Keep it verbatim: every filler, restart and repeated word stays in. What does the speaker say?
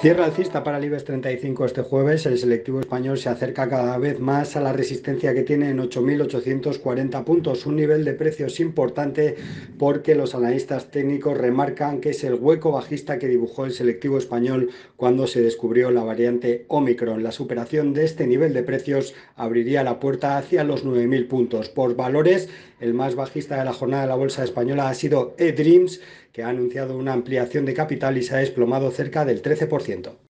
Cierre alcista para el IBEX treinta y cinco este jueves. El selectivo español se acerca cada vez más a la resistencia que tiene en ocho mil ochocientos cuarenta puntos, un nivel de precios importante porque los analistas técnicos remarcan que es el hueco bajista que dibujó el selectivo español cuando se descubrió la variante Omicron. La superación de este nivel de precios abriría la puerta hacia los nueve mil puntos. Por valores, el más bajista de la jornada de la bolsa española ha sido eDreams, que ha anunciado una ampliación de capital y se ha desplomado cerca del trece por ciento.